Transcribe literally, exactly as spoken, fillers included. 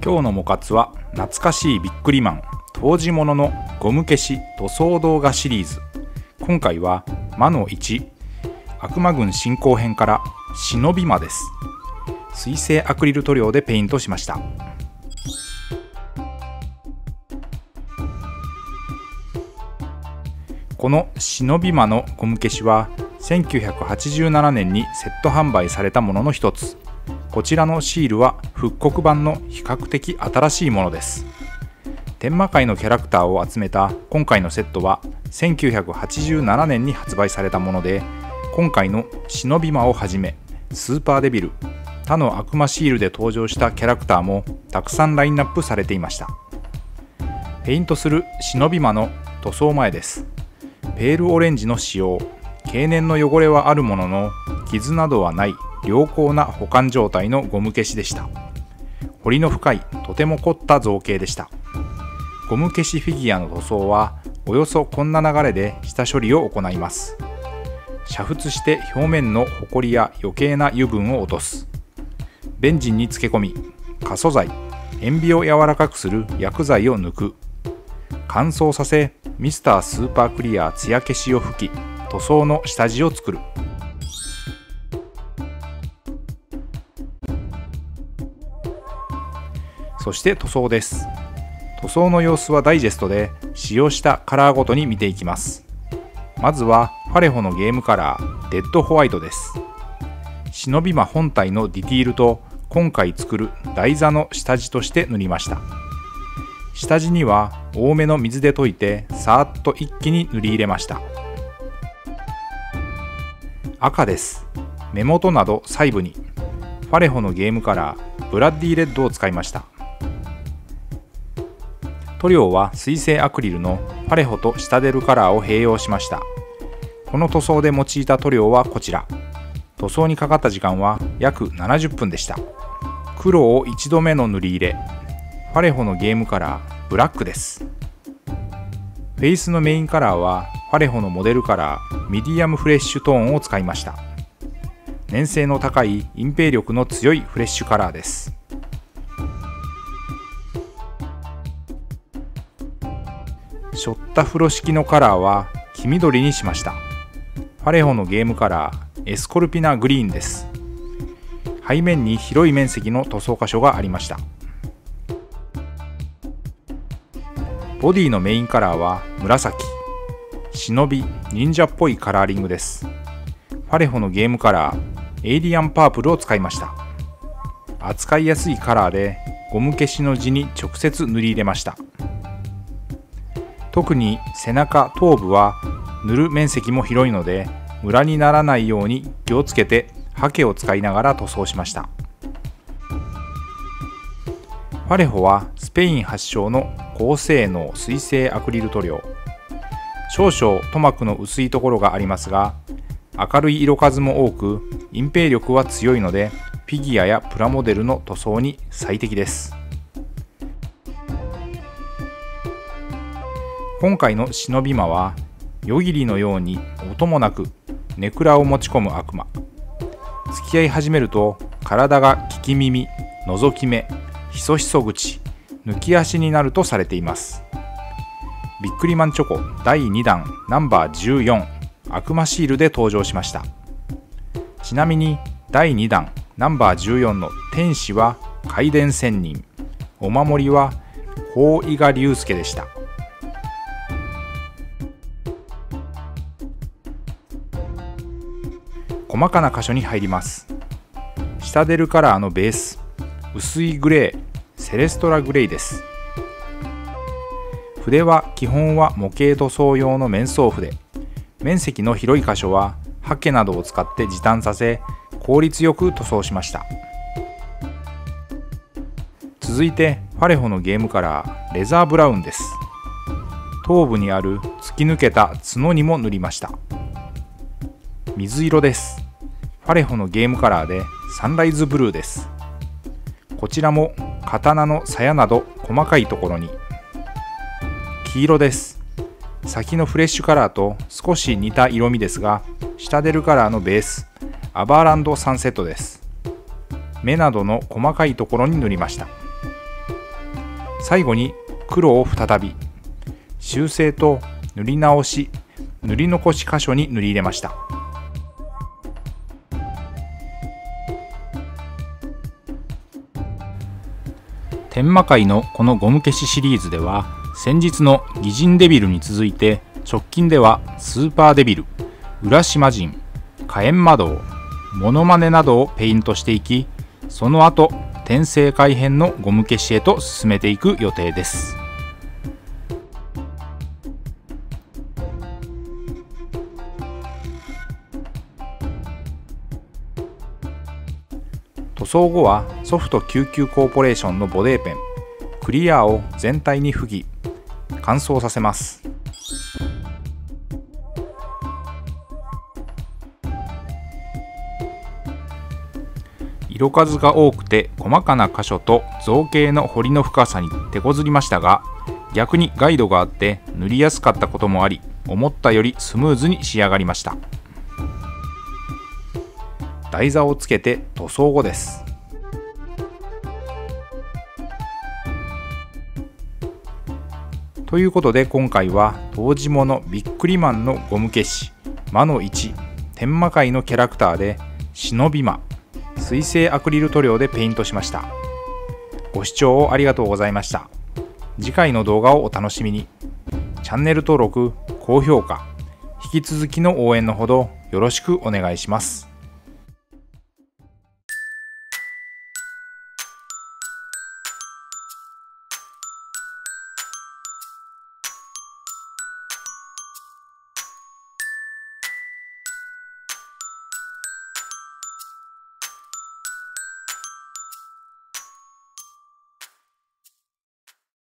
今日のモカツは懐かしいビックリマン当時もののゴム消し塗装動画シリーズ。今回は魔のいち悪魔軍進行編から忍び魔です。水性アクリル塗料でペイントしました。この忍び魔のゴム消しはせんきゅうひゃくはちじゅうななねんにセット販売されたものの一つ。こちらのシールは復刻版の比較的新しいものです。天魔界のキャラクターを集めた今回のセットはせんきゅうひゃくはちじゅうななねんに発売されたもので、今回の忍び魔をはじめスーパーデビル、他の悪魔シールで登場したキャラクターもたくさんラインナップされていました。ペイントする忍び魔の塗装前です。ペールオレンジの使用、経年の汚れはあるものの傷などはない良好な保管状態のゴム消しでした。彫りの深いとても凝った造形でした。ゴム消しフィギュアの塗装はおよそこんな流れで下処理を行います。煮沸して表面のホコリや余計な油分を落とす。ベンジンに漬け込み、過素材、塩ビを柔らかくする薬剤を抜く。乾燥させミスタースーパークリア艶消しを吹き、塗装の下地を作る。そして塗装です。塗装の様子はダイジェストで使用したカラーごとに見ていきます。まずはファレホのゲームカラーデッドホワイトです。忍び魔本体のディティールと今回作る台座の下地として塗りました。下地には多めの水で溶いてさーっと一気に塗り入れました。赤です。目元など細部にファレホのゲームカラーブラッディレッドを使いました。塗料は水性アクリルのファレホとシタデルカラーを併用しました。この塗装で用いた塗料はこちら。塗装にかかった時間は約ななじゅっぷんでした。黒をいちどめの塗り入れ。ファレホのゲームカラーブラックです。フェイスのメインカラーはファレホのモデルカラーミディアムフレッシュトーンを使いました。粘性の高い隠蔽力の強いフレッシュカラーです。ショッタフロ式のカラーは黄緑にしました。ファレホのゲームカラーエスコルピナグリーンです。背面に広い面積の塗装箇所がありました。ボディのメインカラーは紫、忍び、忍者っぽいカラーリングです。ファレホのゲームカラーエイリアンパープルを使いました。扱いやすいカラーでゴム消しの地に直接塗り入れました。特に背中、頭部は塗る面積も広いのでムラにならないように気をつけてハケを使いながら塗装しました。ファレホはスペイン発祥の高性能水性アクリル塗料。少々塗膜の薄いところがありますが、明るい色数も多く隠蔽力は強いのでフィギュアやプラモデルの塗装に最適です。今回の忍び魔は夜霧のように音もなくネクラを持ち込む悪魔。付き合い始めると体が利き耳、覗き目、ひそひそ口、抜き足になるとされています。ビックリマンチョコだいにだんナンバーじゅうよん悪魔シールで登場しました。ちなみにだいにだんナンバーじゅうよんの天使は海伝仙人、お守りは法伊賀龍介でした。細かな箇所に入ります。シタデルカラーのベース、薄いグレー、セレストラグレイです。筆は基本は模型塗装用の面相筆。面積の広い箇所はハケなどを使って時短させ、効率よく塗装しました。続いてファレホのゲームカラーレザーブラウンです。頭部にある突き抜けた角にも塗りました。水色です。ファレホのゲームカラーでサンライズブルーです。こちらも刀の鞘など細かいところに。黄色です。先のフレッシュカラーと少し似た色味ですが、シタデルカラーのベースアバーランドサンセットです。目などの細かいところに塗りました。 最後に黒を再び修正と塗り直し塗り残し箇所に塗り入れました。天魔界のこのゴム消しシリーズでは、先日の擬人デビルに続いて直近ではスーパーデビル、浦島人、火炎魔導、モノマネなどをペイントしていき、その後転生改変のゴム消しへと進めていく予定です。塗装後はソフト救急コーポレーションのボデーペンクリアを全体に拭き乾燥させます。色数が多くて細かな箇所と造形の彫りの深さに手こずりましたが、逆にガイドがあって塗りやすかったこともあり、思ったよりスムーズに仕上がりました。台座をつけて塗装後です。ということで今回は当時ものビックリマンのゴム消し魔のいち天魔界のキャラクターで忍び魔水性アクリル塗料でペイントしました。ご視聴をありがとうございました。次回の動画をお楽しみに。チャンネル登録、高評価、引き続きの応援のほどよろしくお願いします。